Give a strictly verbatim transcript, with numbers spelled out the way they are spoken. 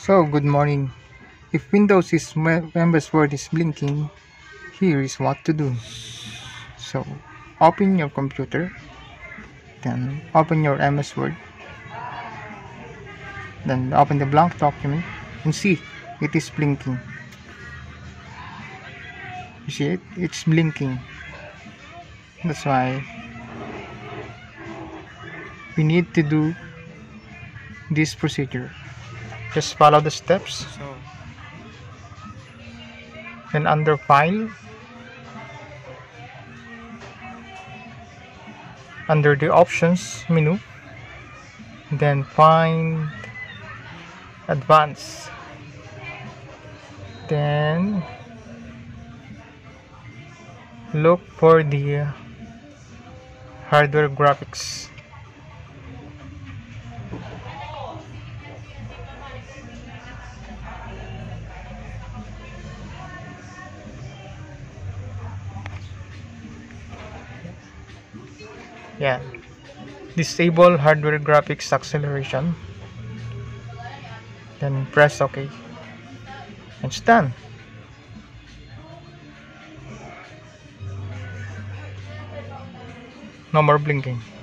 So, good morning. If Windows is me- M S Word is blinking, here is what to do. So, open your computer, then open your M S Word, then open the blank document and see it is blinking. You see it? It's blinking. That's why we need to do this procedure. Just follow the steps. So, then under File, under the Options menu, then find Advanced. Then look for the hardware graphics. Yeah. Disable hardware graphics acceleration. Then press OK. And it's done. No more blinking.